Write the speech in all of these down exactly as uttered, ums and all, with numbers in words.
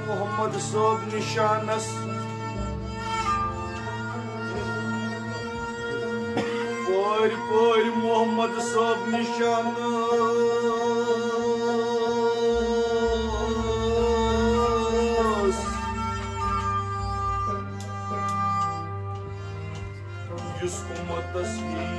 मोहम्मद सोब निशानस पोर पोर मोहम्मद सोब निशानस युस उम्मतस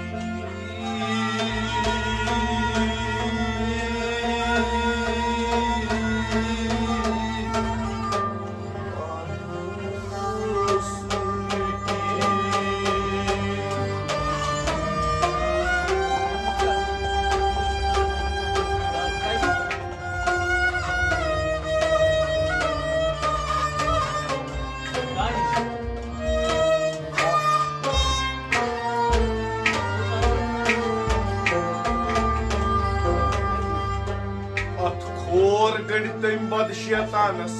तम बद शैतानस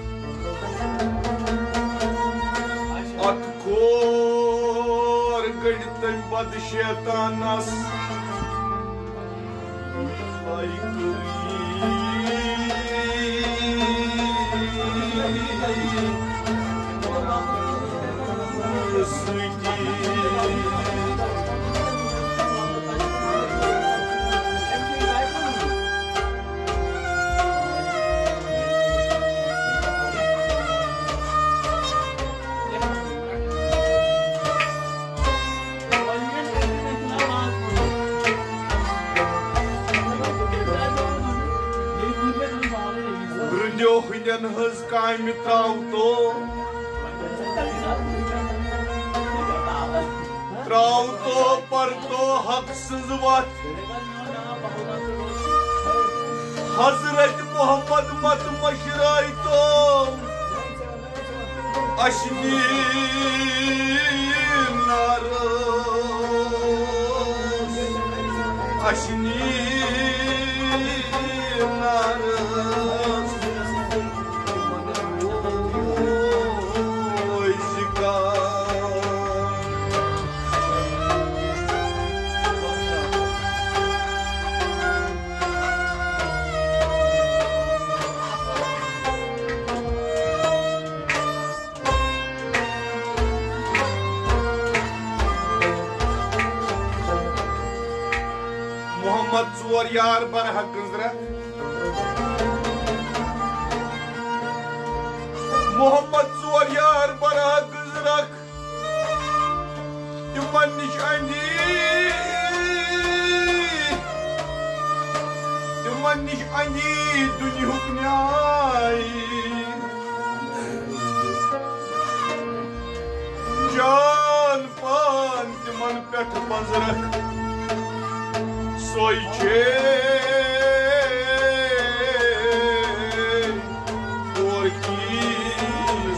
अत खोर गड़ तम बद शैतानस हन हज काम त्राव तो त्राव तो पर तो हक सज वत हजरत मोहम्मद मत मशराई तो अशनी नार अशनी नार मोहम्मद यार बरह गुजरत मोहम्मद चोर यार बरह गुजरत तिमन निश अंदी तिमन निश अंदी दुनियुक न्याय जान पान तिमन पेठ बजरत सोई छे और कीस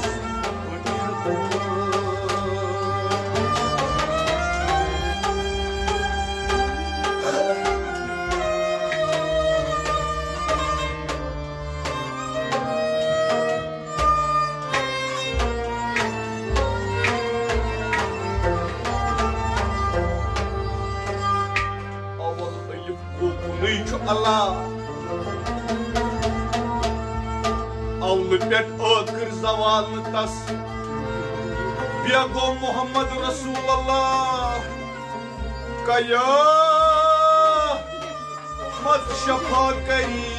Allah Avlı pet akır zavallı tas Biyago Muhammed Resulullah Kaya Mat şafa kari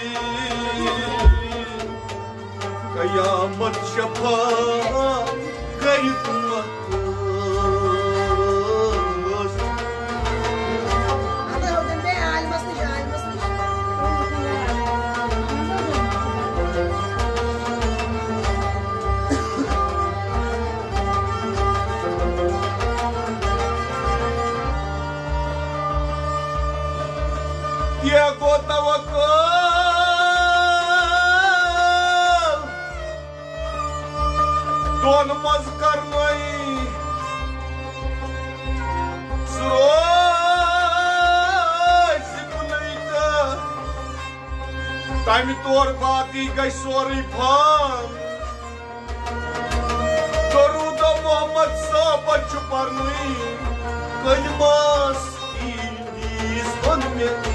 Kaya mat şafa kari tummat Dia ko tawakal Don maz karnai Suroy sipnaita Tami tor baki gai sori phan Doruda Muhammad sahabat chuparnai Kalmas idis banmeti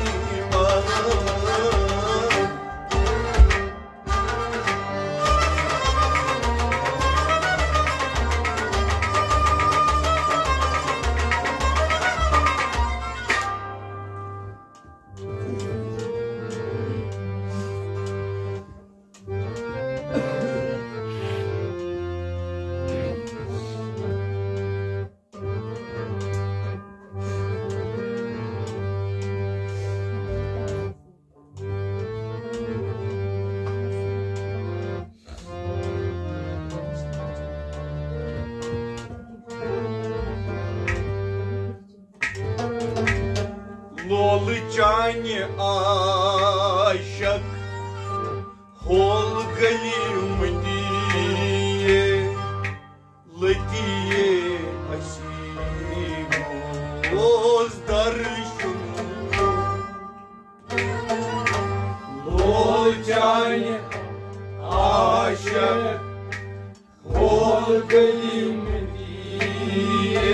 Lolchani aşık Hol galimdiye Letiye aşimoz darşun Lolchani aşık Hol galimdiye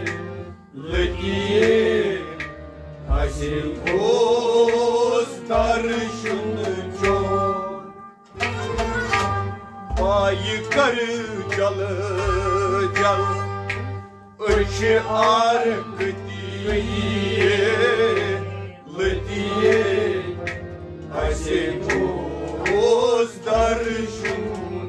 Letiye aşimoz darşun Yukarı calı cal Öçü ark diye Letiye aşimoz darşun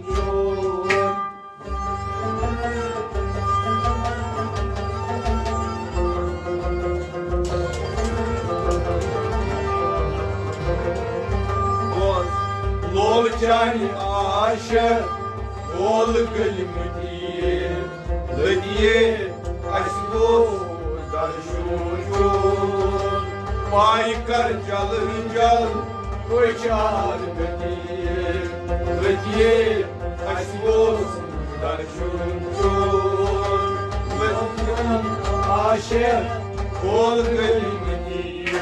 Lolchani aşık Ol galimdiye Letiye aşimoz darşun Paykar çalıncal Koçar diye Letiye aşimoz darşun Letiye aşık Ol galimdiye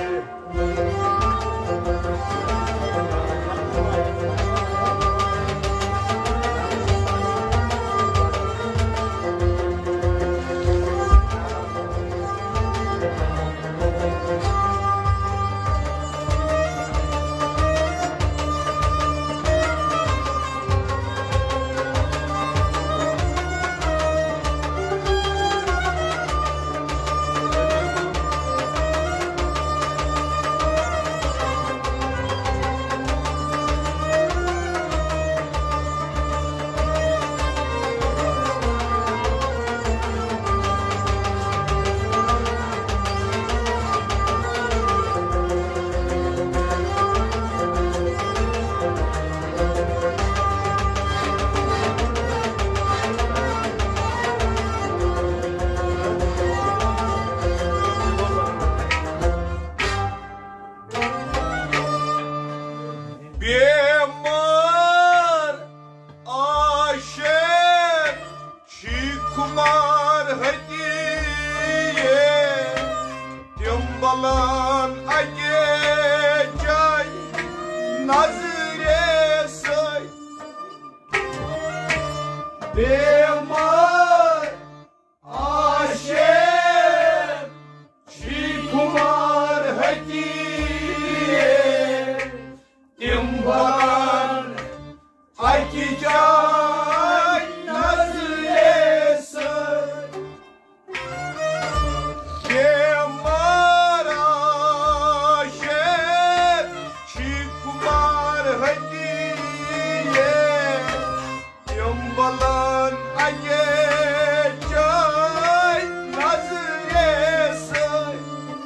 Balan acecay nazire say Demar aşık Şikumar hediye Dimbalan acecay nazire say Balan acecay nazire say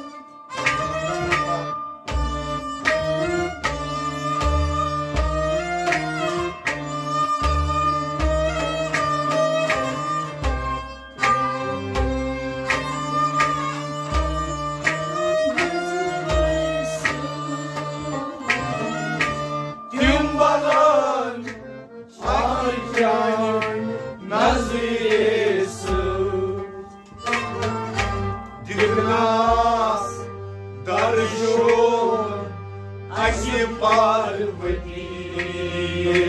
Dimbalan acecay naziresi Dignas darşun Aşi parvatiye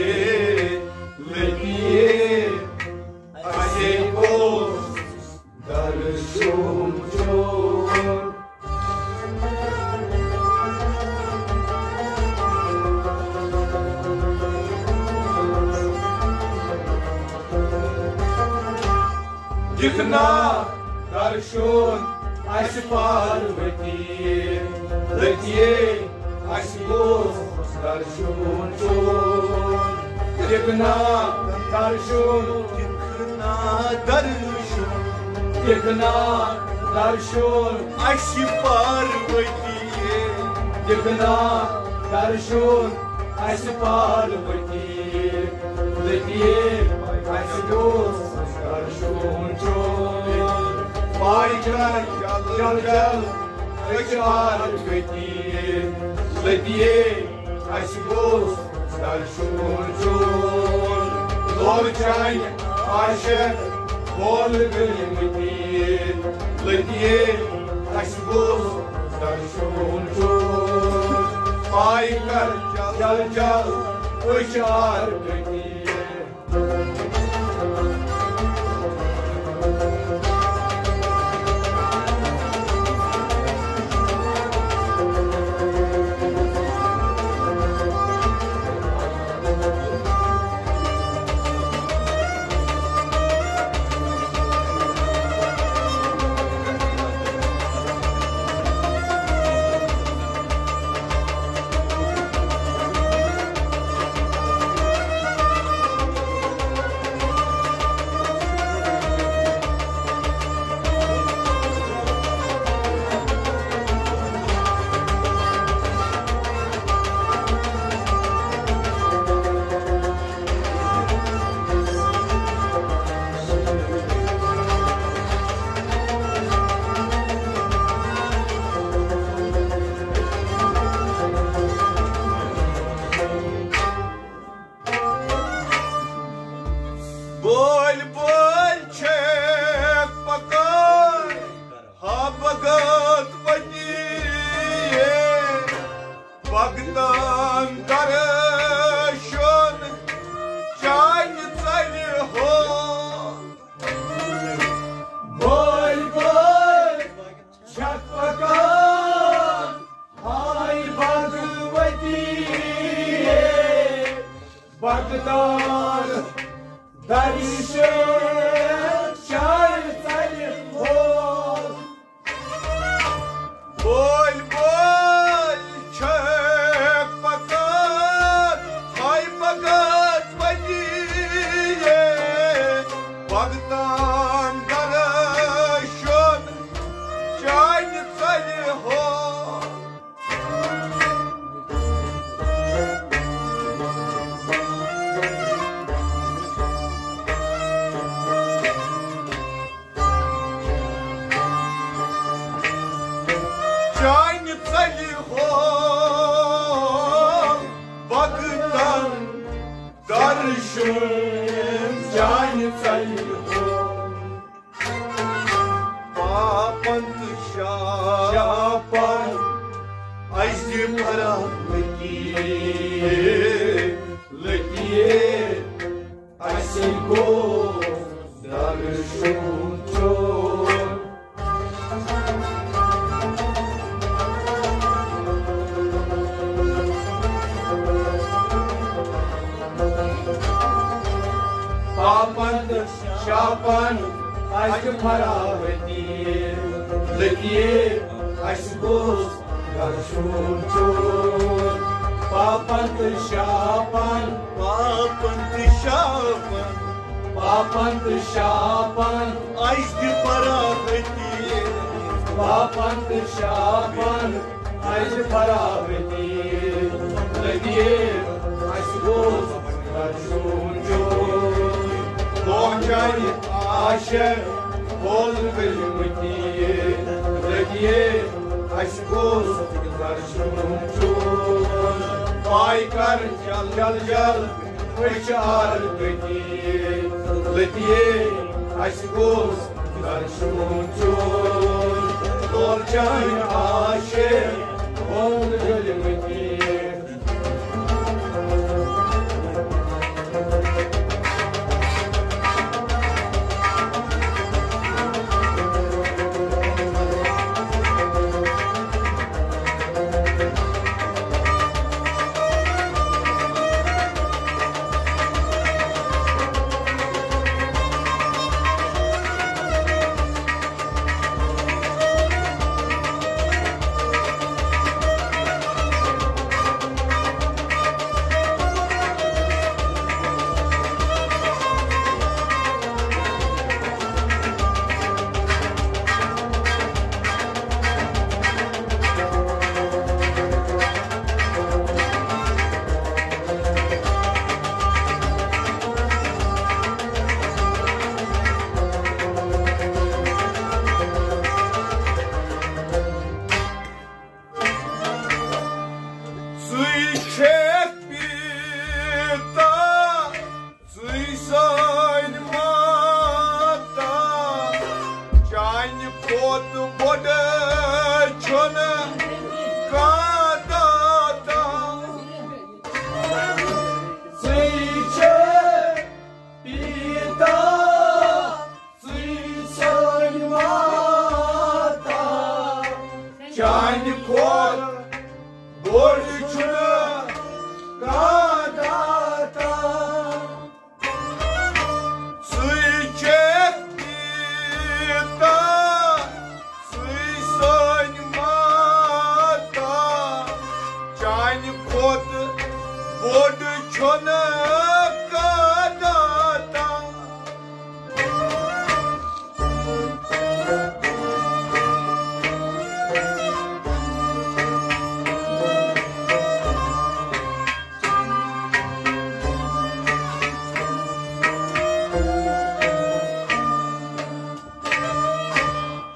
Letiye aşimoz darşun Dikhna darshun aşi parvatiye Letiye aşimoz darshun Dikhna darshun Dikhna darshun Dikhna darshun aşi parvatiye Dikhna darshun aşi parvatiye Letiye aşimoz darshun Paykar çalıncal Aşar gati ladiye aşkos darşunçun Lorçay aşer bol gülmeti ladiye aşkos darşunçun Paykar jal jal aşar gati Bagdad, Darishek, Shai Salihol. Bol bol çek bakat, hay bakat vadiye. Bagdad, Darishek, Shai Salihol. Тянется лихо, Багдан, Даршин, тянется лихо. Папан шапан, айзи пара летие, летие, айселько, Даршин чон. Papan şapan aşk paravati letiye aşkos karşun çun Papan şapan Papan şapan Papan şapan aşk paravati Papan şapan aşk paravati letiye aşkos karşun çun Лорчай аşer bol gülmeti ladiye aşkos darşunçun Paykar jal jal jal aşar gati ladiye aşkos darşunçun Lorçay aşer bol gülmeti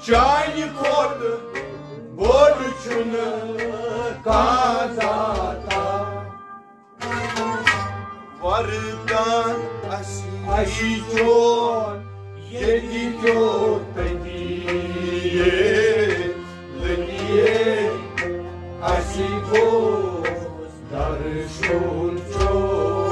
Çayni kordu borçunu kazata Vardan aşiyon yediyor pediye Lediye aşikos darışun çor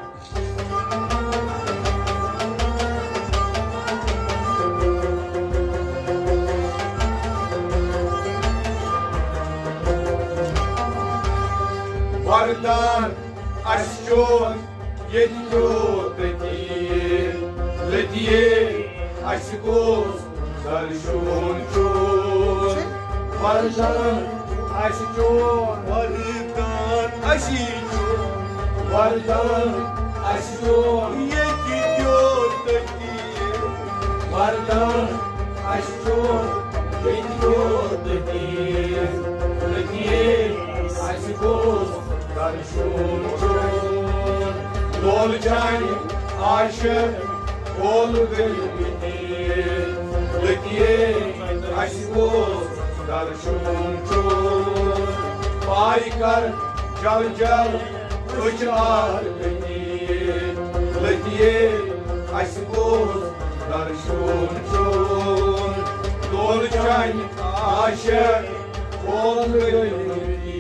Vardan aşiyon yediyor pediye Lediye aşikos darışun çor Vardan aşiyon Vardan aşiyon Vardan aşiyon yediyor pediye Vardan aşiyon yediyor pediye Lediye aşikos darışun çor Dolcani aşık ol gülbini Lediye aşikos darışun çor Paykar cal cal uçar beni Lediye aşikos darışun çor Dolcani aşık ol gülbini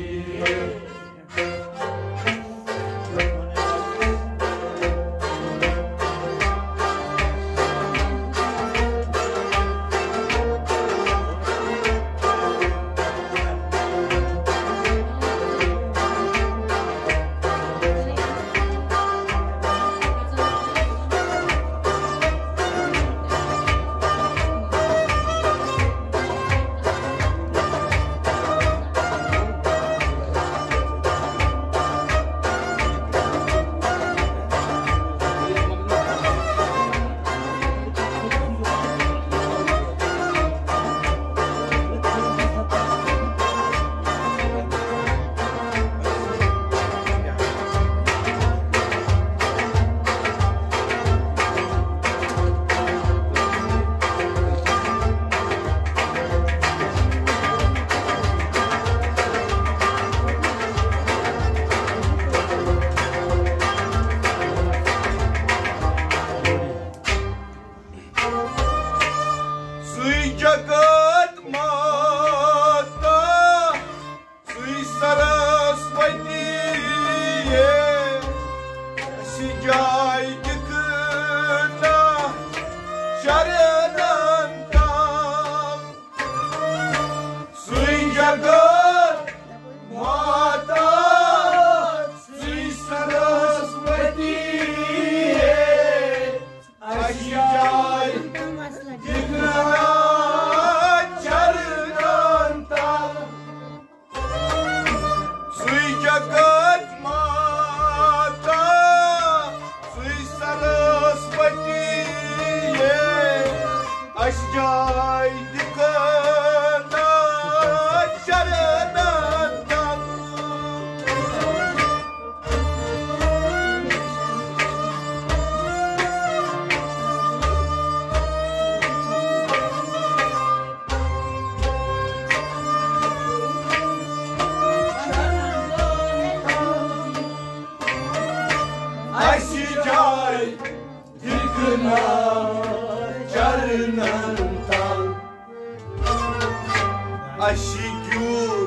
Aşikur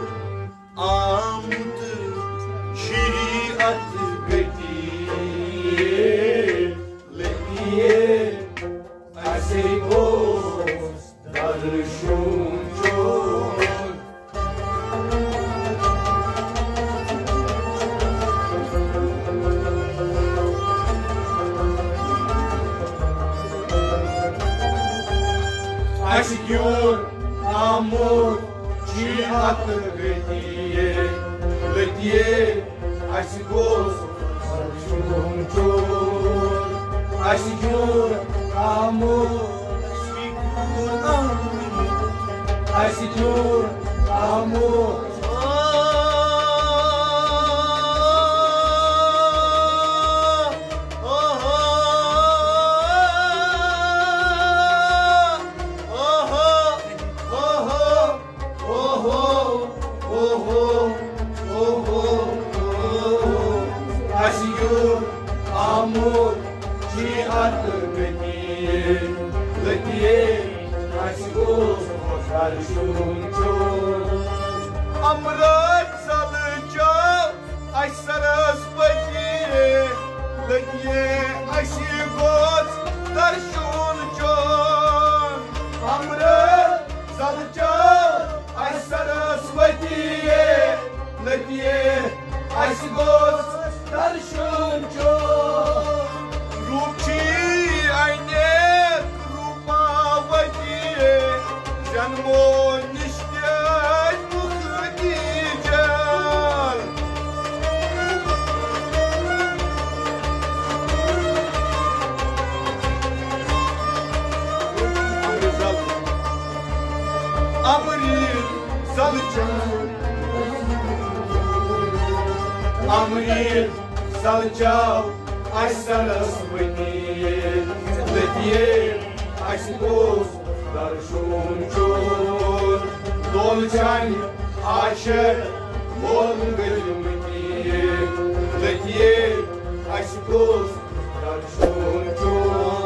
amdı şeriat bediye Lediye aşikos darışun çor Aşikur amur şeriat bediye Lediye aşikos darışun çor Aşikur amur Aşikur amur Aşikur amur și atârgătie, lătie, ai sigur, dar și un cior. Am răța lăgea, ai să răspătie, lătie, ai sigur, dar și un cior. Am răța lăgea, ai să răspătie, lătie, ai sigur, dar și un cior. Rupcii ai net, rupa vătie, și-an moniște-ai cu hâdigeal. Am rit să-l-ceau, am rit să-l-ceau, ai să răspânie, lătie, ai scos, dar și un cior. Dolceani, așa, o lângă lumânie, lătie, ai scos, dar și un cior.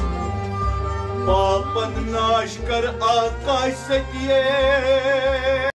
Papa naș, car acasă e